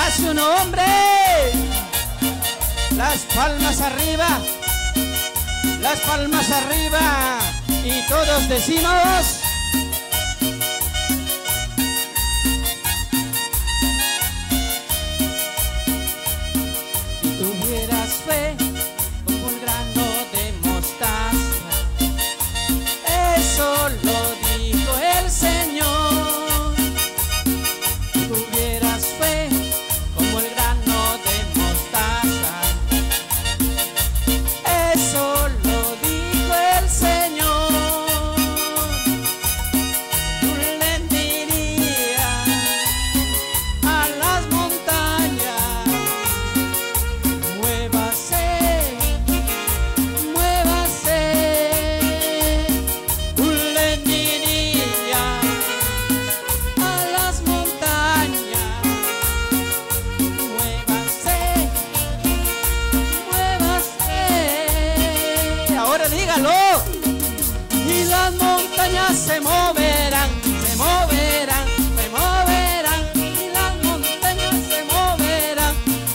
a su nombre. Las palmas arriba, las palmas arriba, y todos decimos: si tuvieras fe como el grano de mostaza, eso lo dijo el Señor. Si tuvieras fe como el grano de mostaza, eso lo dijo el Señor. Tú le dirías a las montañas: muévase, muévase. Tú le dirías a las montañas: muévase, muévase. Ahora dígalo. Y las montañas se moverán, se moverán, se moverán. Y las montañas se moverán.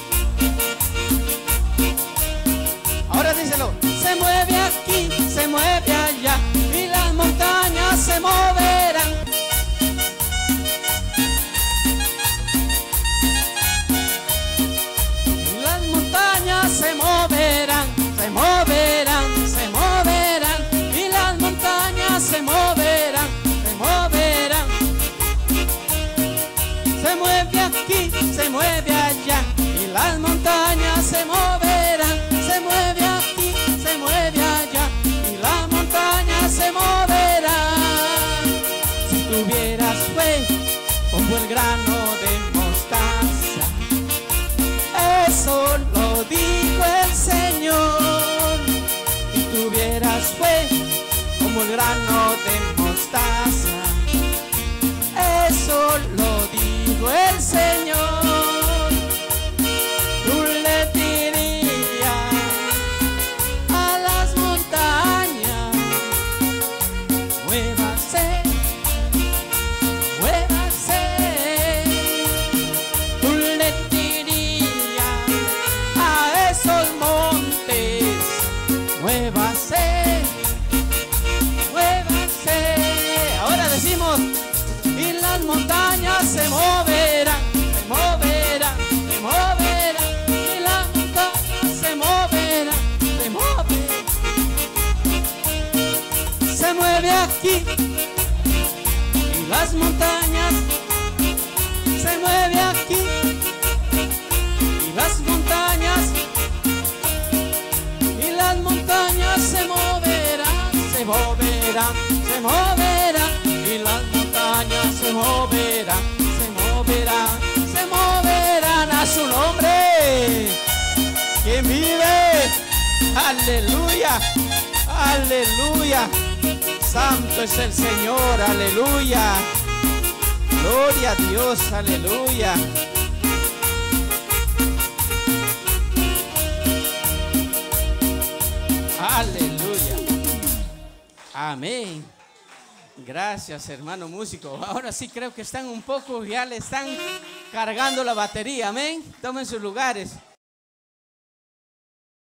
Ahora díselo. Se mueve aquí, se mueve allá, y las montañas se moverán. Y las montañas se moverán, se moverán, se moverán. Y las montañas se moverán, se moverán. Se mueve aquí, se mueve allá, y las montañas se moverán. Se mueve aquí, se mueve allá, y las montañas se moverán. Si tuvieras fe como el grano de mostaza, eso lo dijo el Señor. Si tuvieras fe como el grano de mostaza, eso lo dijo el Señor. Tú le dirías a las montañas: muévase, muévase. Tú le dirías a esos montes: muévase, muévase. Ahora decimos: y las montañas se moverán, se moverán, se moverán. Y las montañas se moverán, se moverán. Se mueve aquí, y las montañas se mueve aquí, y las montañas, y las montañas se moverán, se moverán, se moverán. Y las montañas se moverán, se moverán, se moverán a su nombre. ¿Quién vive? Aleluya, aleluya. Santo es el Señor, aleluya. Gloria a Dios, aleluya. Aleluya. Amén. Gracias, hermano músico. Ahora sí creo que están un poco, ya le están cargando la batería. Amén. Tomen sus lugares.